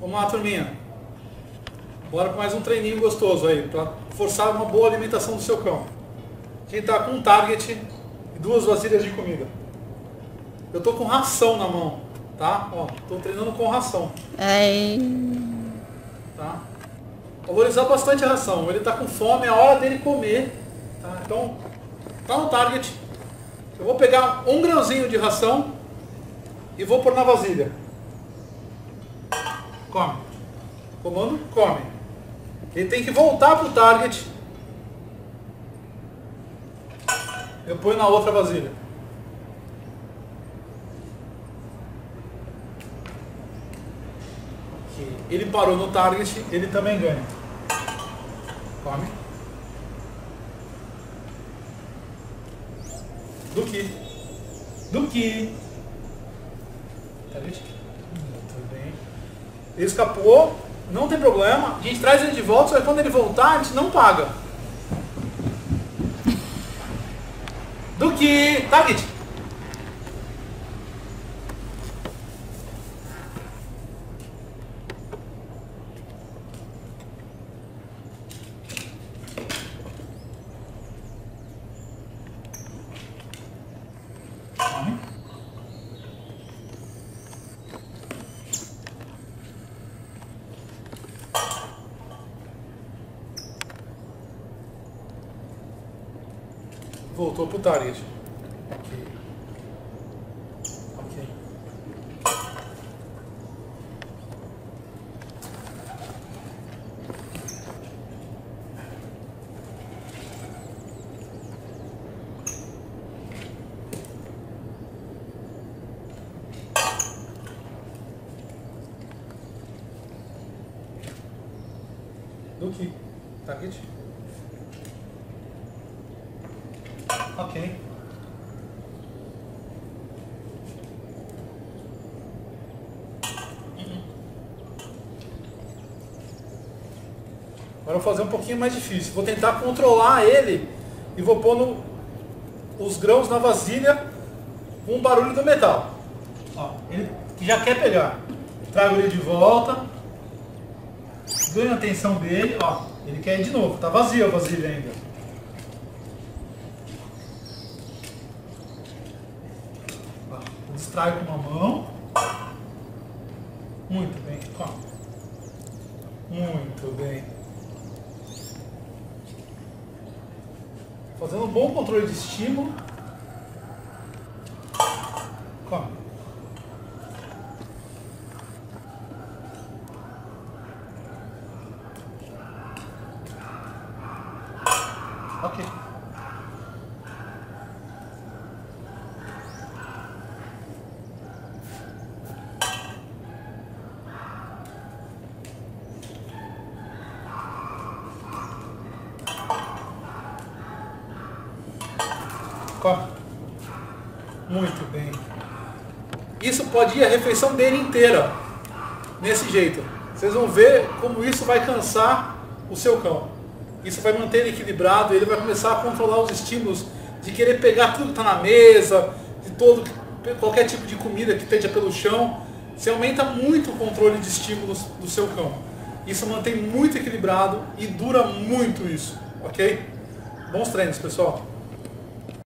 Vamos lá, turminha. Bora para mais um treininho gostoso aí, para forçar uma boa alimentação do seu cão. A gente tá com um target e 2 vasilhas de comida. Eu tô com ração na mão, tá? Ó, tô treinando com ração. Tá? Valorizar bastante a ração. Ele tá com fome, é a hora dele comer, tá? Então, tá no target. Eu vou pegar 1 grãozinho de ração e vou pôr na vasilha. Come. Comando, come. Ele tem que voltar pro target. Eu ponho na outra vasilha. Okay. Ele parou no target, ele também ganha. Come. Do que? Target. Muito bem. Ele escapou, não tem problema. A gente traz ele de volta, só que quando ele voltar, a gente não paga. Do que? Target. Voltou pro target. Ok. Do que? Target? Ok. Agora eu vou fazer um pouquinho mais difícil. Vou tentar controlar ele e vou pôr os grãos na vasilha com o barulho do metal. Ó, ele já quer pegar. Trago ele de volta. Ganho a atenção dele. Ó, ele quer ir de novo. Tá vazia a vasilha ainda. Distraio com uma mão. Muito bem. Muito bem. Fazendo um bom controle de estímulo. Come. Ok. Muito bem. Isso pode ir a refeição dele inteira. Nesse jeito. Vocês vão ver como isso vai cansar o seu cão. Isso vai manter ele equilibrado. Ele vai começar a controlar os estímulos de querer pegar tudo que está na mesa, de qualquer tipo de comida que esteja pelo chão. Você aumenta muito o controle de estímulos do seu cão. Isso mantém muito equilibrado e dura muito isso. Ok? Bons treinos, pessoal.